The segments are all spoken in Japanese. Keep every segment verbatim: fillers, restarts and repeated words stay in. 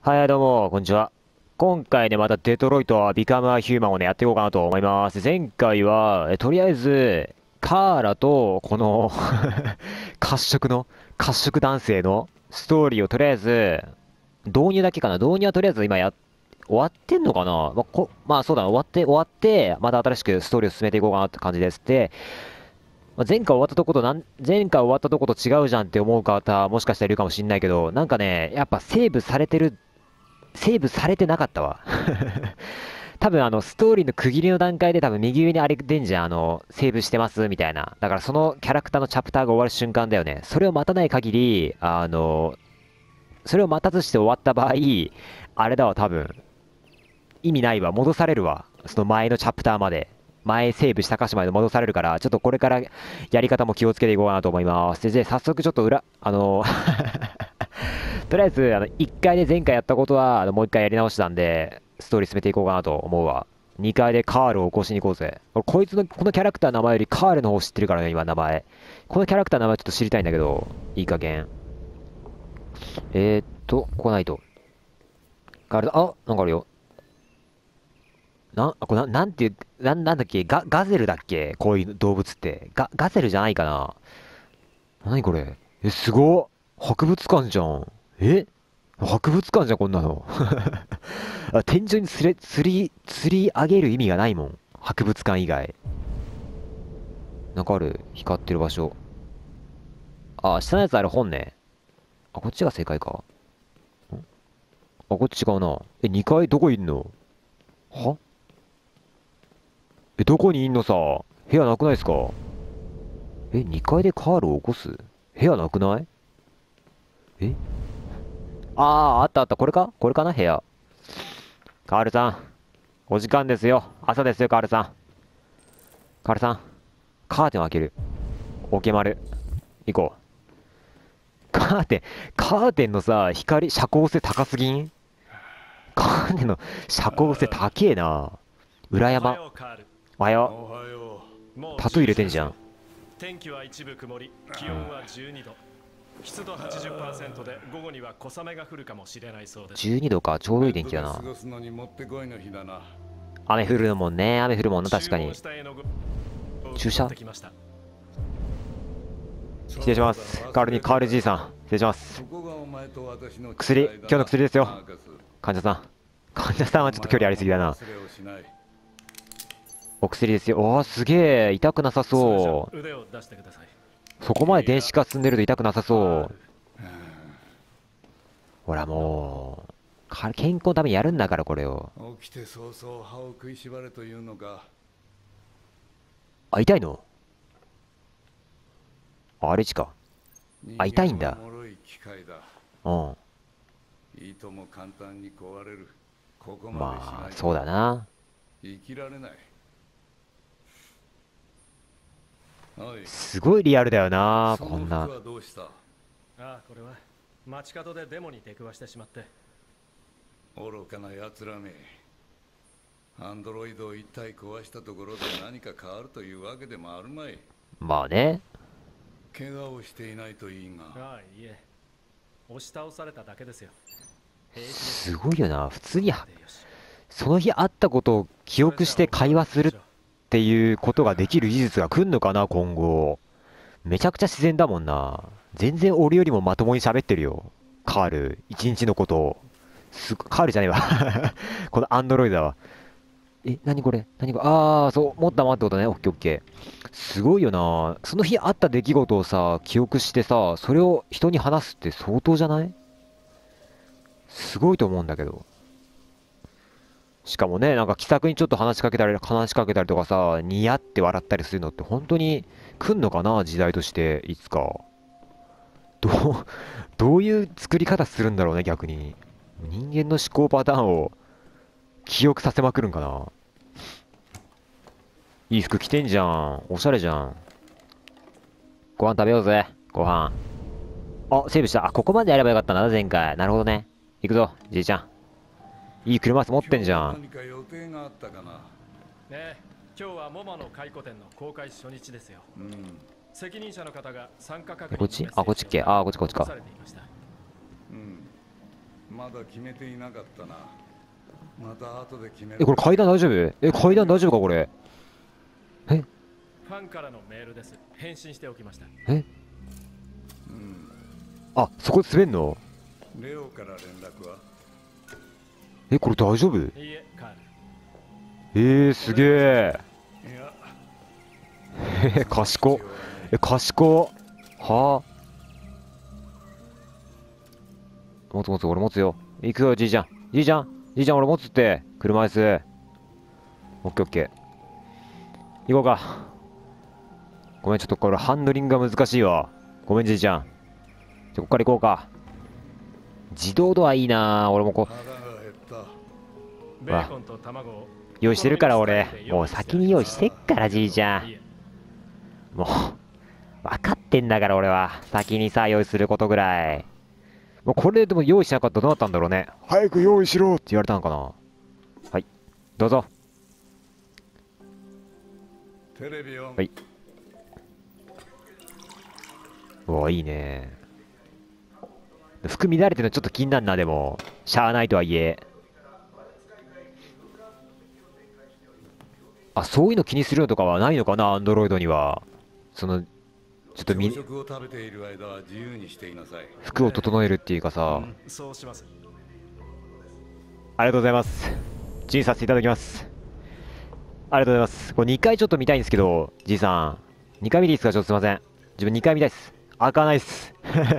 はい、どうも、こんにちは。今回ね、またデトロイトビカムアヒューマンをね、やっていこうかなと思います。前回は、えとりあえず、カーラと、この褐色の、褐色男性のストーリーをとりあえず、導入だけかな。導入はとりあえず今や、終わってんのかな。まあ、こ、まあそうだな、終わって、終わって、また新しくストーリーを進めていこうかなって感じです。で、まあ前回終わったとことなん、前回終わったとこと違うじゃんって思う方、もしかしたらいるかもしんないけど、なんかね、やっぱセーブされてるセーブされてなかったわ。多分あの、ストーリーの区切りの段階で多分右上にあれ出んじゃん。あの、セーブしてますみたいな。だからそのキャラクターのチャプターが終わる瞬間だよね。それを待たない限り、あの、それを待たずして終わった場合、あれだわ、多分。意味ないわ。戻されるわ。その前のチャプターまで。前セーブした箇所まで戻されるから、ちょっとこれからやり方も気をつけていこうかなと思います。で、じゃあ早速ちょっと裏、あのとりあえず、あの、いっかいで前回やったことは、あのもういっかいやり直したんで、ストーリー進めていこうかなと思うわ。にかいでカールを起こしに行こうぜ。俺こいつの、このキャラクターの名前よりカールの方知ってるからね、今名前。このキャラクターの名前ちょっと知りたいんだけど、いい加減。えーっと、ここないと。カール、あ、なんかあるよ。な、あこれな、なんていう、なん、なんだっけガ、ガゼルだっけこういう動物って。ガ、ガゼルじゃないかな。何これえ、すごっ博物館じゃん。え博物館じゃん、こんなの。あ天井につれ、釣り、釣り上げる意味がないもん。博物館以外。なんかある光ってる場所。あ、下のやつあれ本ね。あ、こっちが正解か。んあ、こっち違うな。え、にかいどこいんのはえ、どこにいんのさ部屋なくないっすかえ、にかいでカールを起こす部屋なくないえあー、あったあった。これかこれかな部屋。カールさん。お時間ですよ。朝ですよ、カールさん。カールさん。カーテンを開ける。オケマル。行こう。カーテン、カーテンのさ、光、遮光性高すぎんカーテンの遮光性高えな。裏山。 おはようカール。 おはよおはよう。もう。 うタトゥー入れてんじゃん。 天気は一部曇り、気温はじゅうにど。湿度はちじゅっパーセントで午後には小雨が降るかもしれないそうです。 じゅうにどか、ちょうどいい天気だな。 ベッドで過ごすのにもってこいの日だな。 雨降るもんね。雨降るもんな、確かに。 注文した絵の具を注射持ってきました。 失礼します。カールに、カールじいさん。失礼します。 ここがお前と私の薬、今日の薬ですよ。 マーカス患者さん。患者さんはちょっと距離ありすぎだな。 忘れをしない。 お薬ですよ。おー、すげえ。痛くなさそそれじゃ腕を出してください。 う。そこまで電子化進んでると痛くなさそう。 カールほらもう、か健康のためにやるんだから、これを。 起きて早々歯を食いしばれというのか。 あ、痛いのあ、あれちか。あ痛いんだ人間は脆い機械だ。 うん。 いとも簡単に壊れる。ここまでしまあ、 ないとそうだな。 生きられない。おい、 すごいリアルだよな、 そのこんな。 服はどうした？ ああ、これは街角でデモに出くわしてしまって。 愚かな奴らめ。アンドロイドを一体壊したところで何か変わるというわけでもあるまい。 まあね。 怪我をしていないといいが。 ああ、いえ。押し倒されただけですよ。平気です。 すごいよな。普通に、 でよしその日あったことを記憶して会話するっていうことができる技術が来んのかな、今後。めちゃくちゃ自然だもんな。全然俺よりもまともに喋ってるよ。カール、一日のことを。すカールじゃねえわ。このアンドロイドだわ。え、なにこれなにこれあー、そう、持ったままってことね。オッケーオッケー。すごいよな。その日あった出来事をさ、記憶してさ、それを人に話すって相当じゃないすごいと思うんだけど。しかもね、なんか気さくにちょっと話しかけたり、話しかけたりとかさ、ニヤって笑ったりするのって本当に来んのかな時代として、いつか。どう、どういう作り方するんだろうね、逆に。人間の思考パターンを記憶させまくるんかないい服着てんじゃん。おしゃれじゃん。ご飯食べようぜ。ご飯。あ、セーブした。あ、ここまでやればよかったんだな、前回。なるほどね。行くぞ、じいちゃん。いい車椅子持ってんじゃん。 今日は何か予定があったかな。 ねえ、今日はモマの回顧展の公開初日ですよ。 うん。 責任者の方が参加確認こっちあ、こっちっけあ、こっちこっちか。 うん。 まだ決めていなかったな。また後で決める。 え、これ階段大丈夫？え、階段大丈夫かこれ？え？ ファンからのメールです。返信しておきました。 え？ うん。 あ、そこ滑んの？ レオから連絡は？ え、これ大丈夫？ いいえ、カール。 えー、すげえ。 いや。 え、賢っ。え、賢っ。はあ。持つ持つ、俺持つよ。行くよ、じいちゃん。じいちゃん、じいちゃん、俺持つって。車椅子。オッケーオッケー。行こうか。ごめん、ちょっとこれハンドリングが難しいわ。ごめん、じいちゃん。じゃ、こっから行こうか。自動ドアいいなぁ。俺もこ腹が減った。 ベーコンと卵をう、用意してるから俺。もう先に用意してっから、じいちゃん。もう、分かってんだから俺は。先にさ、用意することぐらい。もうこれでも用意しなかったらどうなったんだろうね。早く用意しろって言われたのかな。はい。どうぞ。 テレビオン。 はい。うわ、いいね。服乱れてるのちょっと気になるな、でも。しゃあないとはいえ。あ、そういうの気にするのとかはないのかな、アンドロイドには。その、ちょっとみ、 朝食を食べている間は自由にしていなさい。 服を整えるっていうかさ。 そうします。 ありがとうございます。ジンさせていただきます。ありがとうございます。これにかいちょっと見たいんですけど、じいさん。にかい見ていいですか？ちょっとすいません。自分にかい見たいっす。開かないっす。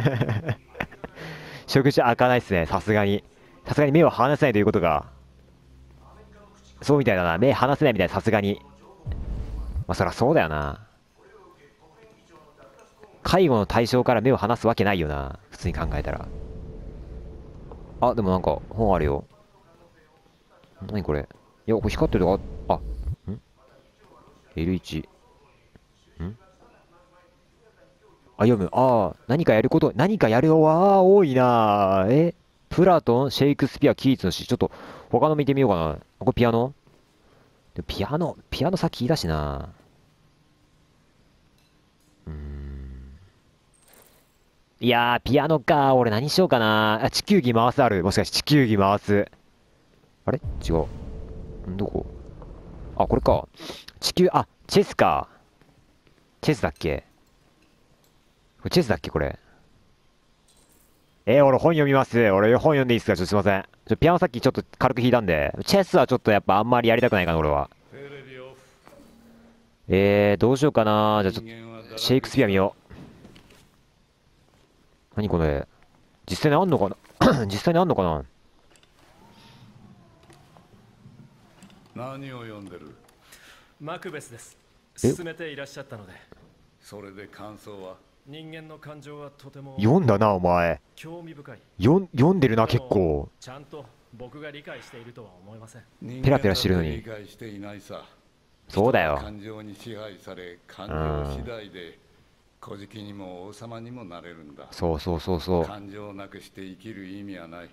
食事開かないっすね。さすがに。さすがに目を離せないということが。そうみたいだな。目離せないみたいな、さすがに。まあ、そりゃそうだよな。介護の対象から目を離すわけないよな。普通に考えたら。あ、でもなんか、本あるよ。何これ？いや、これ光ってるとか、あ、ん ?エルワン。んあ、読む。ああ、何かやること、何かやるよ。わあ、多いな。えプラトン、シェイクスピア、キーツの詩。ちょっと、他の見てみようかな。これピアノ？でもピアノ、ピアノさっき言いだしな。うーん。いやー、ピアノか。俺何しようかな。あ、地球儀回すある。もしかして地球儀回す。あれ違う。んどこ？あ、これか。地球、あ、チェスか。チェスだっけ？これチェスだっけこれ。えー、俺本読みます。俺本読んでいいっすか？ちょっとすいません。ちょピアノさっきちょっと軽く弾いたんで。チェスはちょっとやっぱあんまりやりたくないかな、俺は。えー、どうしようかな。じゃあちょっと、シェイクスピア見よう。何これ。実際にあんのかな実際にあんのかな。 何を読んでる？ マクベスです。 え進めていらっしゃったので。 それで感想は？ 人間の感情はとても読んだな、お前。 興味深い。 よん読んでるな、結構。 ちゃんと僕が理解しているとは思いません。 ペラペラしてるのに理解していないさ。 そうだよ。 感情に支配され、感情次第で小じきにも王様にもなれるんだ。 そうそうそうそう。 感情をなくして生きる意味はない。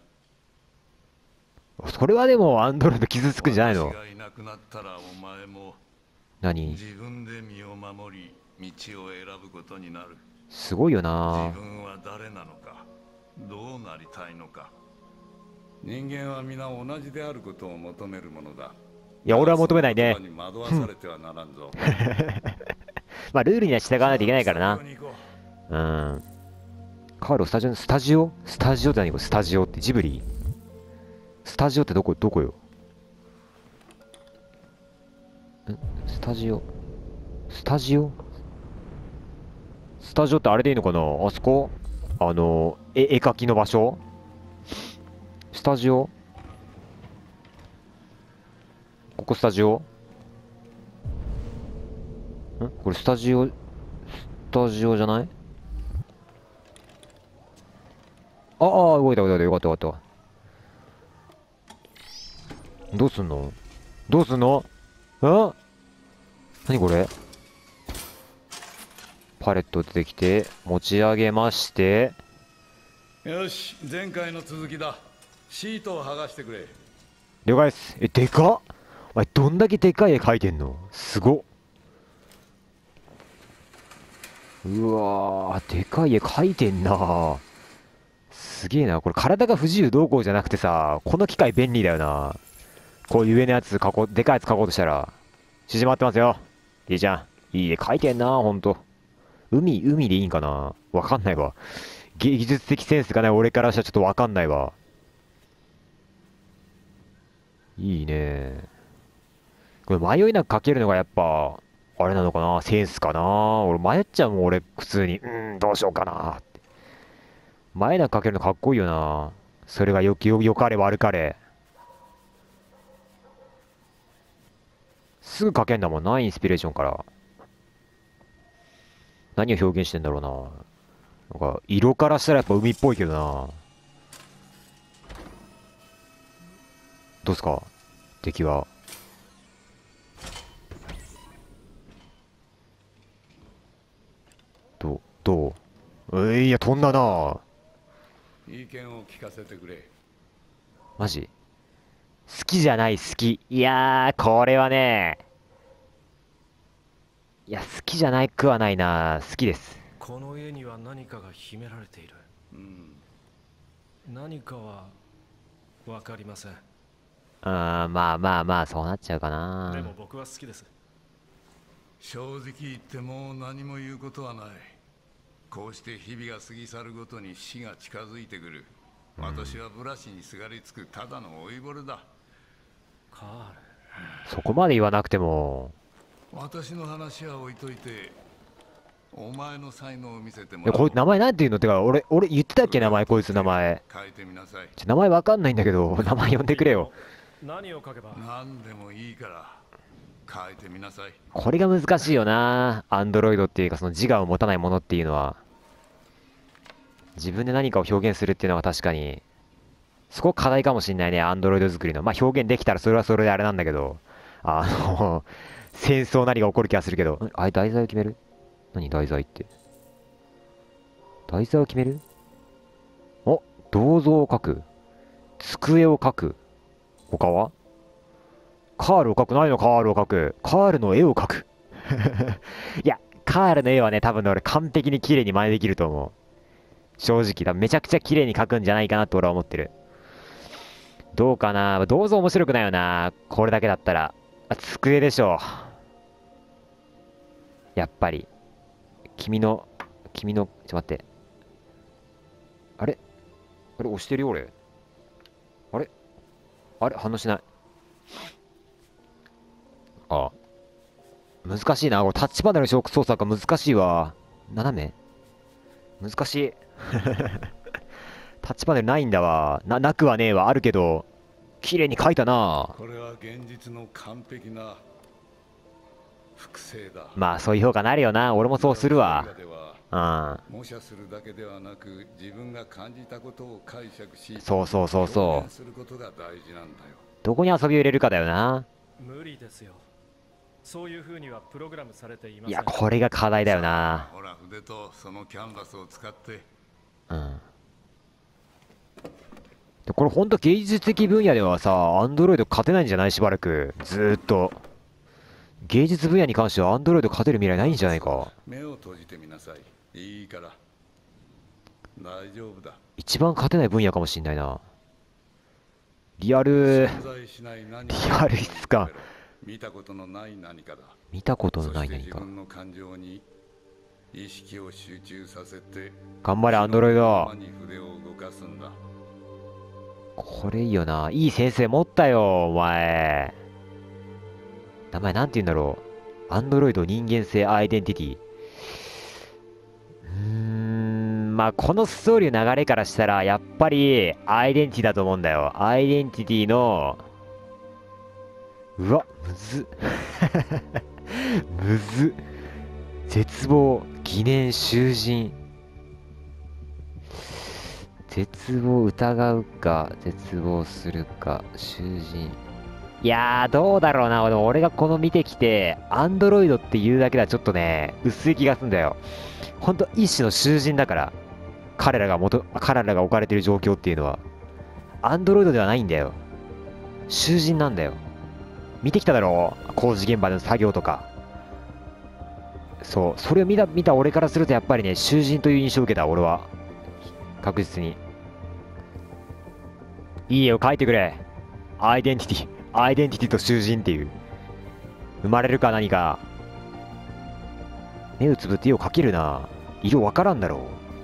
それはでもアンドロイド傷つくんじゃないの？ 私がいなくなったらお前も何？ 自分で身を守り道を選ぶことになる。 すごいよな。 自分は誰なのか、どうなりたいのか。人間は皆同じであることを求めるものだ。 いや、俺は求めないね。 その言葉に惑わされてはならんぞ。 まあ、ルールには従わないといけないからな。うん。カール、スタジオ、スタジオスタジオって何これ？スタジオってジブリ？スタジオってどこ、どこよ？んスタジオスタジオスタジオってあれでいいのかな？あそこあの、絵、絵描きの場所？スタジオ？ここスタジオ？んこれスタジオ、スタジオじゃない？ああ、動いた動いた、よかったよかった。どうすんの？どうすんの？あ？何これ？パレット出てきて、持ち上げまして。 よし、前回の続きだ。シートを剥がしてくれ。 了解です。え、でかっ！お前、どんだけでかい絵描いてんの？すごっ。うわー、でかい絵描いてんな。 すげえな。これ体が不自由どうこうじゃなくてさ、この機械便利だよな。こういう上のやつ書こう、でかいやつ書こうとしたら、縮まってますよ。いいじゃん。いい絵書いてんな、ほんと。海、海でいいんかな、わかんないわ。芸術的センスがね、俺からしたらちょっとわかんないわ。いいね。これ迷いなく書けるのがやっぱ、あれなのかな、センスかな。俺迷っちゃうもん、俺、普通に。うーん、どうしようかなって。迷いなく書けるのかっこいいよな。それがよきよ、よかれ悪かれ。すぐ書けんだもんな、インスピレーションから。何を表現してんだろうな。なんか、色からしたらやっぱ海っぽいけどな。どうすか敵は。どうどうえいや、飛んだな。 意見を聞かせてくれ。 マジ好きじゃない、好き。いやー、これはね。いや、好きじゃないくはないな。好きです。 この絵には何かが秘められている。 うん。 何かは分かりません。 あー、まあまあまあ、そうなっちゃうかな。 でも僕は好きです。 正直言ってもう何も言うことはない。こうして日々が過ぎ去るごとに死が近づいてくる。私はブラシにすがりつくただの老いぼれだ。 カール。 そこまで言わなくても。 私の話は置いといて、お前の才能を見せてもいや、 らおう。 こいつ名前なんて言うのってか、俺、俺言ってたっけ名前、こいつ名前。 書いてみなさい。 ちょ名前わかんないんだけど、名前呼んでくれよ。 何を書けば。 何でもいいから書いてみなさい。 これが難しいよな。アンドロイドっていうか、その自我を持たないものっていうのは。自分で何かを表現するっていうのは確かに、そこ課題かもしんないね、アンドロイド作りの。まあ表現できたらそれはそれであれなんだけど、あの、戦争何が起こる気がするけど、んあれ題材を決める何題材って。題材を決めるお、銅像を描く。机を描く。他はカールを描く。何のカールを描く。カールの絵を描く。いや、カールの絵はね、多分ね、俺完璧に綺麗に真似できると思う。正直、多分めちゃくちゃ綺麗に描くんじゃないかなって俺は思ってる。どうかな、銅像面白くないよな。これだけだったら。あ、机でしょ。やっぱり。君の、君の、ちょっと待って。あれあれ押してるよ、俺。あれあれ反応しない。あ、難しいな。これタッチパネルの操作が難しいわ。斜め難しい。タッチパネルないんだわ。な、なくはねえわ。あるけど、綺麗に描いたな。 これは現実の完璧な複製だ。 まあ、そういう評価なるよな。俺もそうするわ。うん。 模写するだけではなく、自分が感じたことを解釈し、 そうそうそうそう。 表現することが大事なんだよ。 どこに遊びを入れるかだよな。 無理ですよ。そういう風にはプログラムされていません。 いや、これが課題だよな。 ほら、筆とそのキャンバスを使って。 うん。でこれほんと芸術的分野ではさ、アンドロイド勝てないんじゃない？しばらく。ずーっと。芸術分野に関してはアンドロイド勝てる未来ないんじゃないか。 目を閉じてみなさい。いいから。大丈夫だ。 一番勝てない分野かもしんないな。リアル、リ存在しない何アル質感。 見たことのない何かだ。 見たことのないそして何か。 自分の感情に意識を集中させて、 頑張れ、アンドロイド。 ままに筆を動かすんだ。 これいいよな。いい先生持ったよ、お前。名前なんて言うんだろう。アンドロイド人間性アイデンティティ。うーん、まあこのストーリーの流れからしたら、やっぱりアイデンティティだと思うんだよ。アイデンティティの、うわ、むずっ。むずっ。絶望、疑念、囚人。絶望疑うか、絶望するか、囚人。いやー、どうだろうな。でも俺がこの見てきて、アンドロイドっていうだけではちょっとね、薄い気がすんだよ。ほんと一種の囚人だから。彼らが元、彼らが置かれてる状況っていうのは。アンドロイドではないんだよ。囚人なんだよ。見てきただろう、工事現場での作業とか。そう、それを見た、見た俺からするとやっぱりね、囚人という印象を受けた、俺は。確実に。 いい絵を描いてくれ。アイデンティティ、アイデンティティと囚人っていう。生まれるか何か。目をつぶって絵を描けるな。色わからんだろう。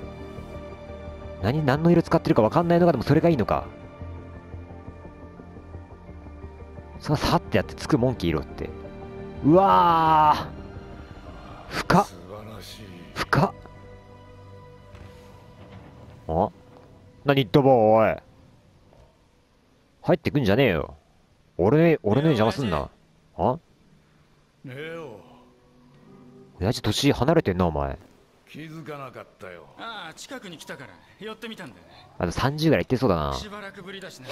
何、何の色使ってるかわかんないのか、でもそれがいいのか。そのさってやってつくもんけ、色って。うわー深っ素晴らしい。 深っ。あ、何言っとぼう、おい。入ってくんじゃねえよ。俺、俺の邪魔すんな。あ、 レオ、 親父年離れてんな、お前。 気づかなかったよ。 ああ、近くに来たから寄ってみたんだよ。 あとさんじゅうぐらい行ってそうだな。 しばらくぶりだしね。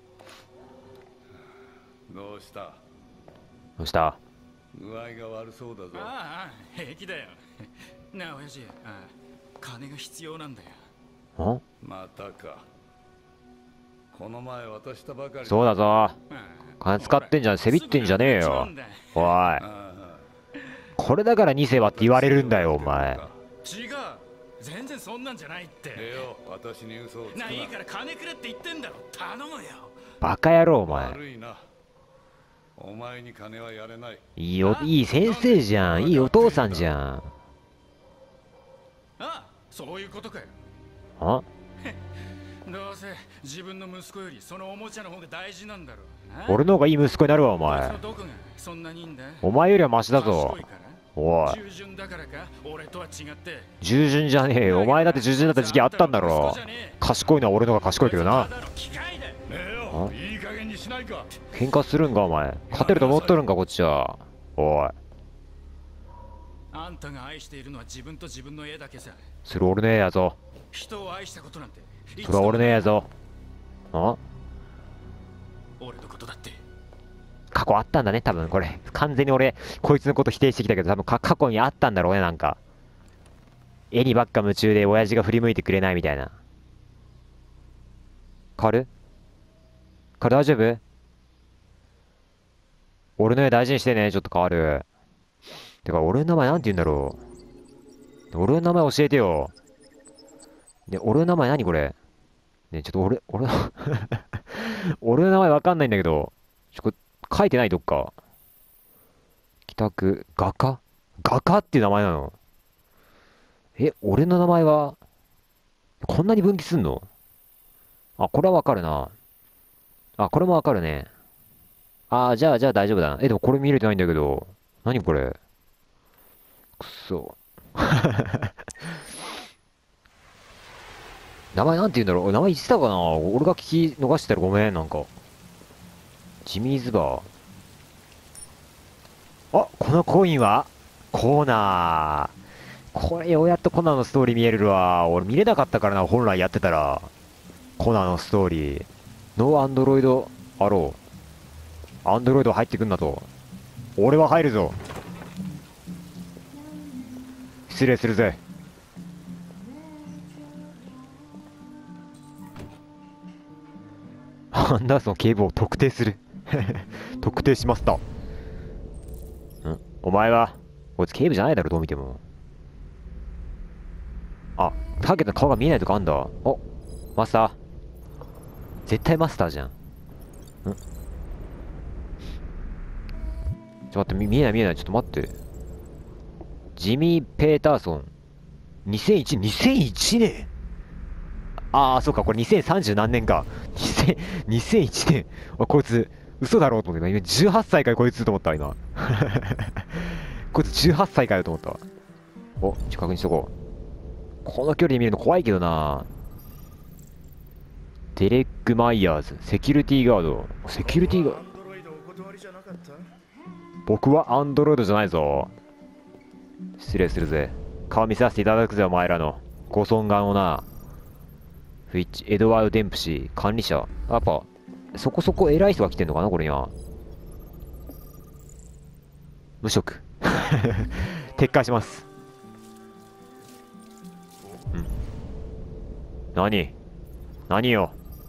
どうした？ どうした？ 具合が悪そうだぞ。 ああ、平気だよ。なあ、親父、ああ、金が必要なんだよ。 あ、 またか。この前渡したばかり。 そうだぞ。 ああ金使ってんじゃん、せびってんじゃねえよ。おい。 ああ、 これだからに世はって言われるんだよ、お前。 違う。全然そんなんじゃないって。 レオ、私に嘘をつくな。 なあ、いいから金くれって言ってんだろ。頼むよ。 バカ野郎、お前。 悪いな。お前に金はやれない。 いいよ、いい先生じゃん。いいお父さんじゃん。 ああ、そういうことかよ。 あ、 どうせ自分の息子よりそのおもちゃの方が大事なんだろうな。 俺の方がいい息子になるわ、お前こいつの。どこがそんなにいいんだ。 お前よりはマシだぞ賢い。からおい。 従順だからか、俺とは違って。 従順じゃねえよ。お前だって従順だった時期あったんだろ。賢いのは俺の方が賢いけどな。 ただの機械だよ。 レオ、いい加減にしないか。 喧嘩するんか、お前。勝てると思っとるんか、こっちは。おい。 あんたが愛しているのは自分と自分の絵だけさ。 それ俺の絵やぞ。 人を愛したことなんて。 それは俺の絵やぞ。あ、 俺のことだって。 過去あったんだね、多分これ。完全に俺、こいつのこと否定してきたけど、多分か過去にあったんだろうね、なんか。絵にばっか夢中で親父が振り向いてくれないみたいな。変わる？変わる？大丈夫？俺の絵大事にしてね、ちょっと変わる。てか、俺の名前なんて言うんだろう。俺の名前教えてよ。で、俺の名前何これ？ね、ちょっと俺、俺の俺の名前わかんないんだけど、ちょ、これ書いてないどっか。北区、画家？画家っていう名前なの？え、俺の名前は、こんなに分岐すんの？あ、これはわかるな。あ、これもわかるね。あー、じゃあ、じゃあ大丈夫だな。え、でもこれ見れてないんだけど。何これ？くそ。名前なんて言うんだろう。名前言ってたかな？俺が聞き逃してたらごめん、なんか。ジミーズバー。あ、このコインはコーナー。これようやっとコナンのストーリー見えるわ。俺見れなかったからな、本来やってたら。コナンのストーリー。ノーアンドロイドアロー。アンドロイド入ってくんなと。俺は入るぞ。失礼するぜ。アンダーソン警部を特定する。特定しますと。ん？お前はこいつ警部じゃないだろ、どう見ても。あ、ターゲットの顔が見えないとかあんだ。お、マスター。絶対マスターじゃん。ん？ちょっと待って、見えない見えない。ちょっと待って。ジミー・ペーターソン。にせんいち、にせんいちねん。ああ、そうか、これにせんさんじゅう何年か。にせんいちねん。あ、こいつ、嘘だろうと思って、今じゅうはっさいかよ、こいつと思った、今。こいつじゅうはっさいかよと思った。お、ちょ、確認しとこう。この距離で見るの怖いけどな。デレック・マイヤーズ、セキュリティガード。セキュリティガード。僕はアンドロイドじゃないぞ。失礼するぜ。顔見させていただくぜ、お前らの。ご尊顔をな。フィッチ、エドワード・デンプシー、管理者。やっぱ、そこそこ偉い人が来てんのかな、これには。無職。撤回します。うん。何？何よ。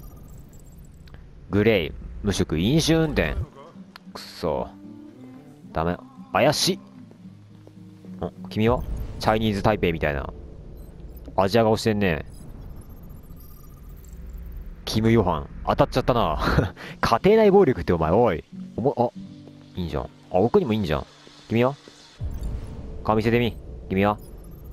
グレイ、無職、飲酒運転。くそ。ダメ。怪しい。ん？君はチャイニーズ・タイペイみたいな。アジア顔してんね。 キム・ヨハン。当たっちゃったな。家庭内暴力ってお前、おい。おも、あ、いいんじゃん。あ、奥にもいいんじゃん。君は顔見せてみ。君は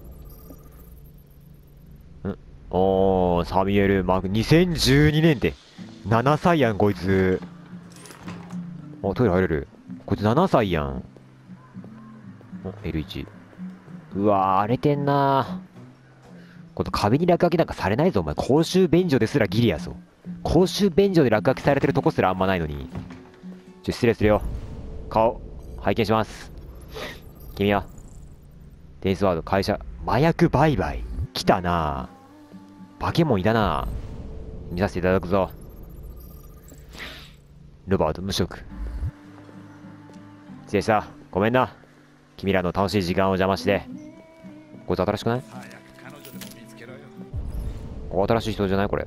んおー、サミュエル・マーク、にせんじゅうにねんって。ななさいやん、こいつ。お、トイレ入れる。こいつななさいやん。お、エルワン。うわー、荒れてんなー。この壁に落書きなんかされないぞ、お前。公衆便所ですらギリやぞ。公衆便所で落書きされてるとこすらあんまないのに。ちょ、失礼するよ。顔、拝見します。君はテニスワード、会社、麻薬売買。来たなぁ。バケモンいたなぁ。見させていただくぞ。ロバート、無職。失礼した。ごめんな。君らの楽しい時間を邪魔して。こいつ新しくない？ 早く彼女でも見つけろよ。 お、新しい人じゃないこれ。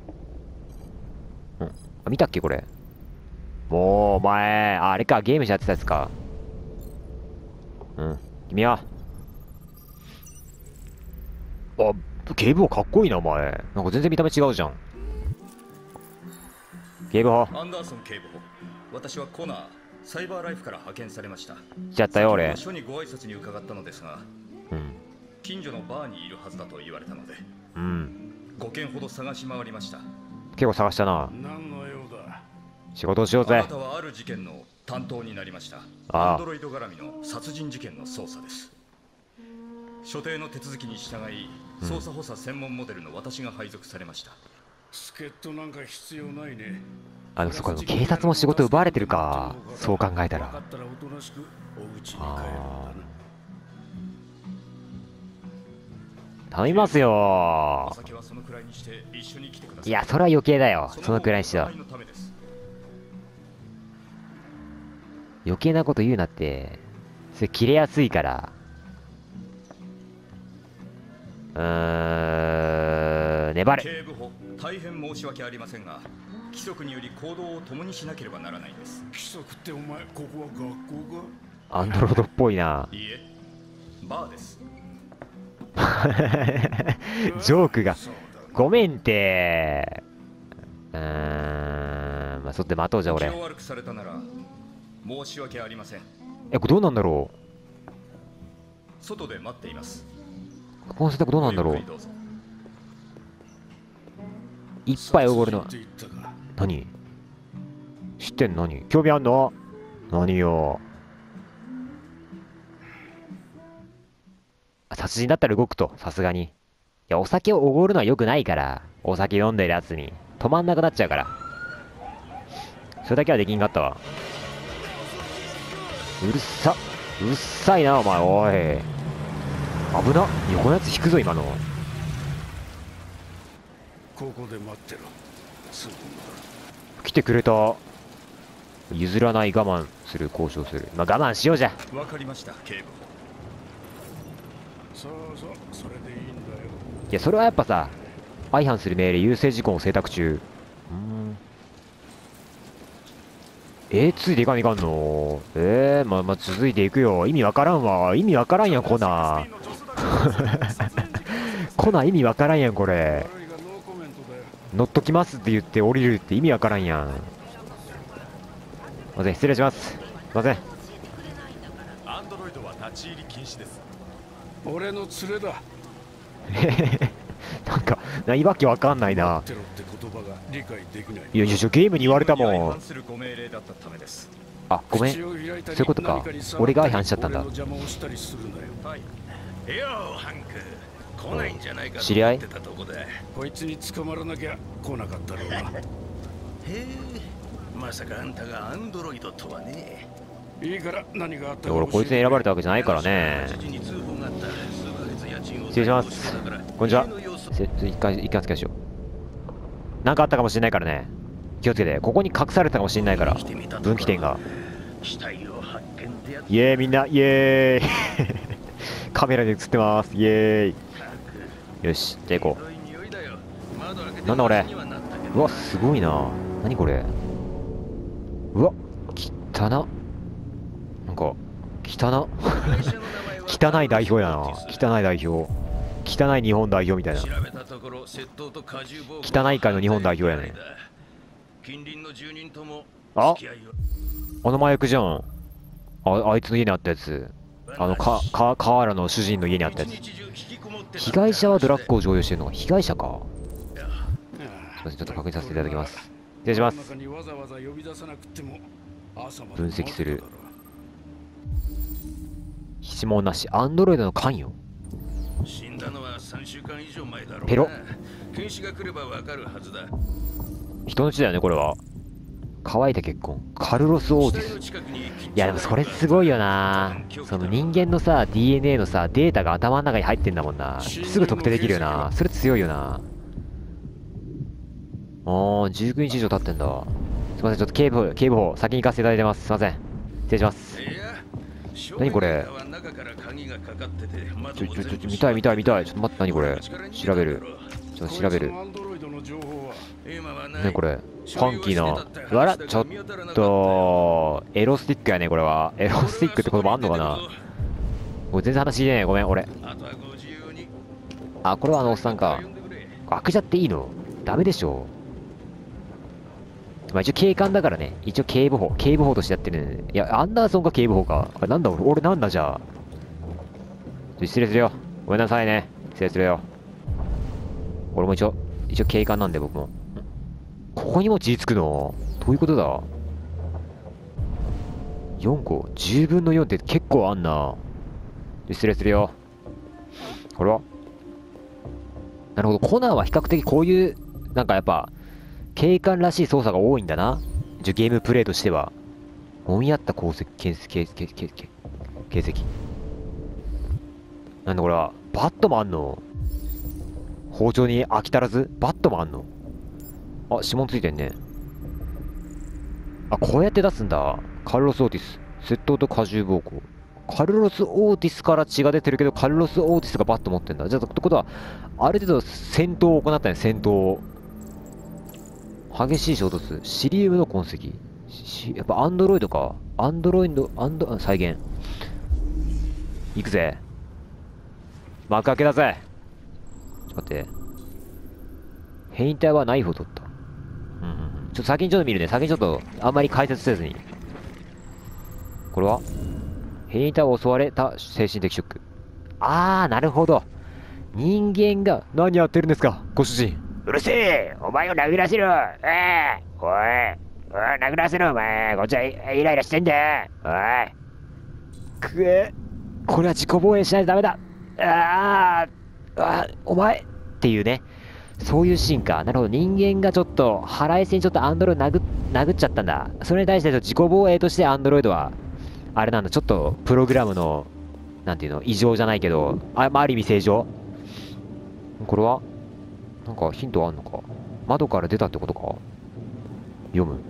うん。あ、見たっけこれ。もう、お前、あ、あれか、ゲームしやってたやつか。うん。君はあ、警部補かっこいいな、お前。なんか全然見た目違うじゃん。警部補。 アンダーソン警部補、私はコナー、サイバーライフから派遣されました。 来ちゃったよ、俺。 署にご挨拶に伺ったのですが、 うん。 近所のバーにいるはずだと言われたので、 うん。 ごけんほど探し回りました。 結構探したな。 何の用だ。 仕事をしようぜあな。たはある事件の担当になりました。 ああアンドロイド絡みの殺人事件の捜査です。所定の手続きに従い、捜査補佐専門モデルの私が配属されました。 助っ人なんか必要ないね。 あ、でもそこでも警察も仕事奪われてるか。そう考えた。 分からったらおとなしくお家に帰るんだな。 頼みますよお酒はそのくらいにして一緒に来てください。 いや、それは余計だよ。そのくらいにしよう。 のためです。 余計なこと言うなって。それ切れやすいから。うーん、粘る。 警部補、大変申し訳ありませんが、規則により行動を共にしなければならないんです。 規則ってお前、ここは学校か。 アンドロイドっぽいな。 いいえ、バーです。 ジョークが。 そうだな。 ごめんって。うーん、まあ、そって待とうじゃ、俺。 気を悪くされたなら申し訳ありません。 え、これどうなんだろ外で待っています。 う。この選択どうなんだろう。 ごゆっくりどうぞ。 いっぱいおごるのは。 殺人って言ったか。 何知ってんの？何興味あんの？何よ。殺人だったら動くと、さすがに。いや、お酒をおごるのは良くないから。お酒飲んでるやつに。止まんなくなっちゃうから。それだけはできんかったわ。うるさ。うっさいな、お前、おい。危な。横のやつ引くぞ、今の。 ここで待ってろ。すぐ戻る。 来てくれた。譲らない、我慢する、交渉する。まあ、我慢しようじゃ。 わかりました、警部補。 そうそう、それでいいんだよ。 いや、それはやっぱさ、相反する命令、優勢事項を選択中。うーん。えー、ついていかんいかんのえー、まあ、まあ、続いていくよ。意味わからんわ。意味わからんやん、コナー。コナー意味わからんやん、これ。 悪いがノーコメントだよ。 乗っときますって言って降りるって意味わからんやん。すいません、失礼します。すいません。 アンドロイドは立ち入り禁止です。 俺の連れだ。 なんか、ないわけわかんないな。 待ってろって言葉が理解できない。 いやいや、ゲームに言われたも違ん反。するご命令だったためです。 あ、ごめん。そういうことか。俺が相反しちゃったんだ。 俺の邪魔をしたりするなよ。 はい。 ようハンク来ないんじゃないかと知り合い思ってたとこだ。へこいつに捕まらなきゃ来なかったろうな。 え、まさかあんたがアンドロイドとはね。 いいから何があったいや俺こいつに選ばれたわけじゃないからね。 はちじに通報があった。数ヶ月家賃を失礼します滞納してたからこんにちは家の様子せ一回一回つけましょう。なんかあったかもしれないからね。気をつけて。ここに隠されてたかもしれないから。分岐点が。 死体を発見ってやつ。 イエーイみんな、イエーイカメラで映ってます。イエーイ。よし、じゃあ行こ黒い匂いだよ。窓開けてなんだ俺マシにはなったけどう。うわ、すごいな。何これ。うわ、汚な。なんか、汚な。 会社の名前は汚い代表やな。汚い代表。 汚い日本代表みたいな。 調べたところ窃盗と過重暴行汚い界の日本代表やね。 近隣の住人ともあ付き合いをあの麻薬じゃん。あ、あいつの家にあったやつ。あの、か、か、河原の主人の家にあったやつ。被害者はドラッグを常用してるのか。被害者か。すいません、ちょっと確認させていただきます。失礼します。分析する。指紋なし。アンドロイドの関与。 死んだのはさんしゅうかん以上前だろうな。 ペロ。 検視が来ればわかるはずだ。 人の血だよね、これは。乾いた結婚。カルロス・オーティス。いや、でもそれすごいよな。その人間のさ、ディーエヌエー のさ、データが頭の中に入ってんだもんな。すぐ特定できるよな。それ強いよな。あー、じゅうくにち以上経ってんだ。すいません、ちょっと警部、警部補、先に行かせていただいてます。すいません。失礼します。何これ。ちょ、ちょ、ちょ、見たい見たい見たい。ちょっと待って、何これ。調べる。ちょっと調べる。何これ。ファンキーな。あら、ちょっと、エロスティックやね、これは。エロスティックって言葉あんのかな。もう全然話聞いてない。ごめん、俺。あ、これはあのおっさんか。開けちゃっていいの？ダメでしょ。まあ一応警官だからね。一応警部補。警部補としてやってるね。いや、アンダーソンが警部補か。あれなんだ俺、俺なんだじゃあ。失礼するよ。ごめんなさいね。失礼するよ。俺も一応、一応警官なんで僕も。ここにも血つくの？どういうことだ？ よん 個 ?じゅうぶんのよんって結構あんな。失礼するよ。これはなるほど。コナンは比較的こういう、なんかやっぱ、警官らしい操作が多いんだな。ゲームプレイとしては。もみ合った功績、形跡、形跡、形跡。なんだこれは。バットもあんの？包丁に飽き足らずバットもあんの？あ、指紋ついてんね。あ、こうやって出すんだ。カルロス・オーティス。窃盗と過重暴行。カルロス・オーティスから血が出てるけど、カルロス・オーティスがバット持ってんだ。じゃあ、ってことは、ある程度戦闘を行ったね、戦闘を。激しい衝突。シリウムの痕跡。しやっぱアンドロイドか。アンドロイド、アンド、再現。行くぜ。幕開けだぜ。ちょっと待って。変異体はナイフを取った。うんうんうん。ちょっと先にちょっと見るね。先にちょっと、あんまり解説せずに。これは変異体を襲われた精神的ショック。あー、なるほど。人間が、何やってるんですか、ご主人。うるせえ、お前を殴らせろ。ええー、おい。おい、殴らせろ、お前。こっちはイライラしてんだ。おい。くえ。これは自己防衛しないとダメだ。あー、あー、お前。っていうね。そういうシーンか。なるほど。人間がちょっと、腹いせにちょっとアンドロイド殴殴っちゃったんだ。それに対して自己防衛としてアンドロイドは、あれなんだ、ちょっと、プログラムの、なんていうの、異常じゃないけど、あ、まあ、ある意味正常。これはなんかヒントあんのか。窓から出たってことか。読む。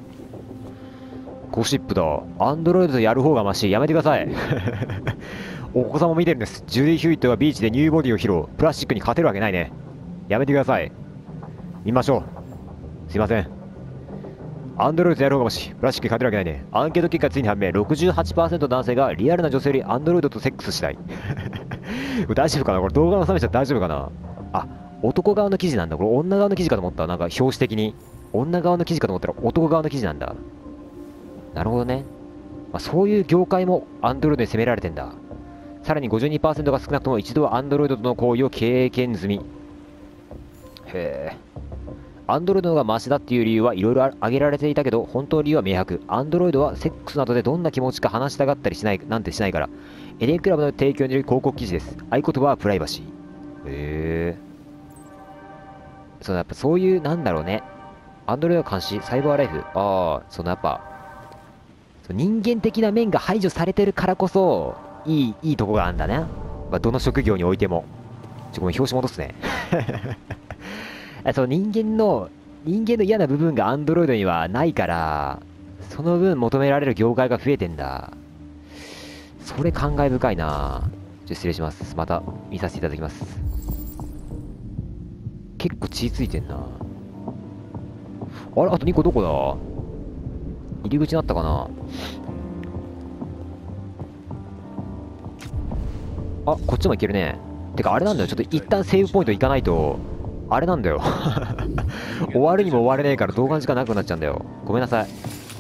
ゴシップだ。アンドロイドでやる方がマシ。やめてください。お子さんも見てるんです。ジュディ・ヒューイットがビーチでニューボディを披露。プラスチックに勝てるわけないね。やめてください。見ましょう。すいません。アンドロイドでやる方がマシ。プラスチックに勝てるわけないね。アンケート結果ついに判明。ろくじゅうはちパーセント 男性がリアルな女性よりアンドロイドとセックスしたい。大丈夫かなこれ動画の収めちゃ大丈夫かな。あ、男側の記事なんだ。これ女側の記事かと思った。なんか表紙的に。女側の記事かと思ったら男側の記事なんだ。なるほどね。まあ、そういう業界も Android に攻められてんだ。さらに ごじゅうにパーセント が少なくとも一度は Android との行為を経験済み。へえ。Android の方がマシだっていう理由はいろいろ挙げられていたけど、本当の理由は明白。Android はセックスなどでどんな気持ちか話したがったりしない、なんてしないから。エデンクラブの提供による広告記事です。合言葉はプライバシー。へえ。そのやっぱそういう、なんだろうね。Android の監視、サイバーライフ。ああ、そのやっぱ、人間的な面が排除されてるからこそ、いい、いいとこがあるんだね。まあ、どの職業においても。ちょ、ごめん、表紙戻すね。その人間の、人間の嫌な部分が Android にはないから、その分求められる業界が増えてんだ。それ感慨深いな。ちょ、失礼します。また見させていただきます。結構血ついてんな。あれ、あとにこどこだ？入り口になったかな。あ、こっちもいけるね。 てかあれなんだよ、ちょっと一旦セーブポイント行かないとあれなんだよ終わるにも終われねえから動画の時間なくなっちゃうんだよ。ごめんなさい。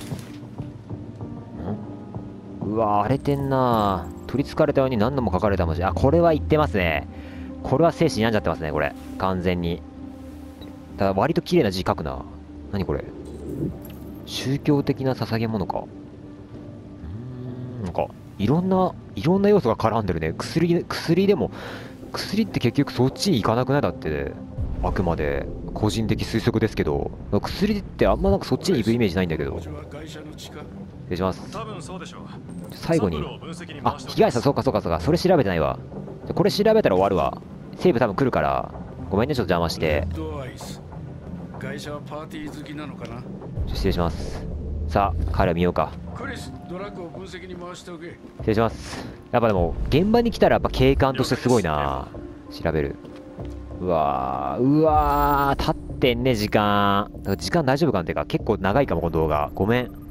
んうわ荒れてんな。取りつかれたように何度も書かれた文字。あ、これは言ってますね。これは精神病んじゃってますね、これ完全に。ただ割と綺麗な字書くな。何これ、宗教的な捧げ物か。うーん、なんかいろんないろんな要素が絡んでるね。薬薬でも薬って結局そっちに行かなくない？だってあくまで個人的推測ですけど、薬ってあんまなんかそっちに行くイメージないんだけど。失礼します。 多分そうでしょう。 最後にあ、被害者、そうかそうかそうか、それ調べてないわ。これ調べたら終わるわ。セーブ多分来るからごめんね、ちょっと邪魔して。 会社はパーティー好きなのかな。 失礼します。さあ彼を見ようか。 クリス、ドラッグを分析に回しておけ。 失礼します。やっぱでも現場に来たらやっぱ警官としてすごいな。調べる。うわーうわー経ってんね時間。時間大丈夫かなっていうか結構長いかもこの動画。ごめん。んん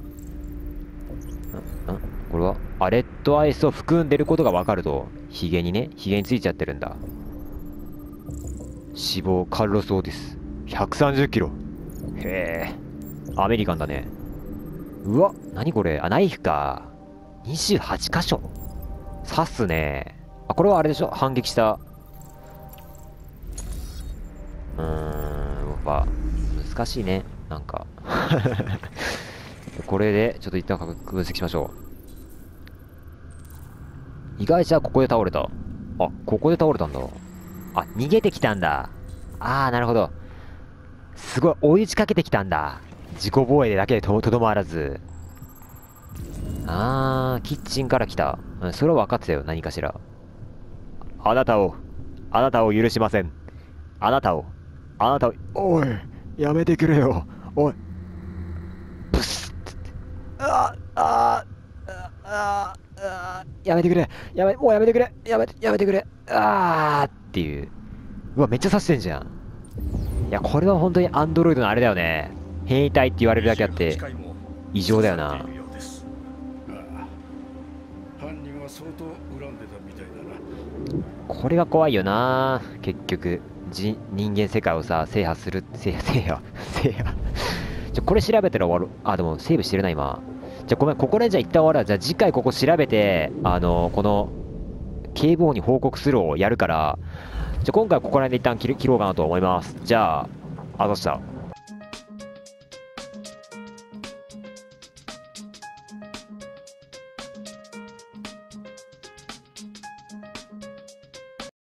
これはあレッドアイスを含んでることが分かると。ヒゲにね、ヒゲについちゃってるんだ。死亡カルロス・オーティスひゃくさんじゅっキロ。へえアメリカンだね。うわ何これ、あナイフか。にじゅうはち箇所刺すね。あこれはあれでしょ、反撃した。うーんやっぱ難しいねなんかこれでちょっと一旦分析しましょう。被害者はここで倒れた。あここで倒れたんだ。あ逃げてきたんだ。ああなるほど、すごい追い打ちかけてきたんだ。自己防衛だけでとどまらず。あーキッチンから来た、うん、それは分かってたよ何かしら。あなたをあなたを許しません。あなたをあなたをおいやめてくれよおいブスッああああやめてくれやめもうやめてくれやめてやめてくれあーっていう。うわめっちゃ刺してんじゃん。いやこれは本当にアンドロイドのあれだよね。変異体って言われるだけあって異常だよな。 犯人は相当恨んでたみたいだな。 これが怖いよな結局じ人間世界をさ制覇する制覇制覇制覇じゃこれ調べたら終わる。あでもセーブしてるな今。じゃごめんここでじゃあ一旦終わるわ。じゃあ次回ここ調べてあのこの警部補に報告するをやるから、じゃあ今回ここら辺で一旦切る切ろうかなと思います。じゃああざした。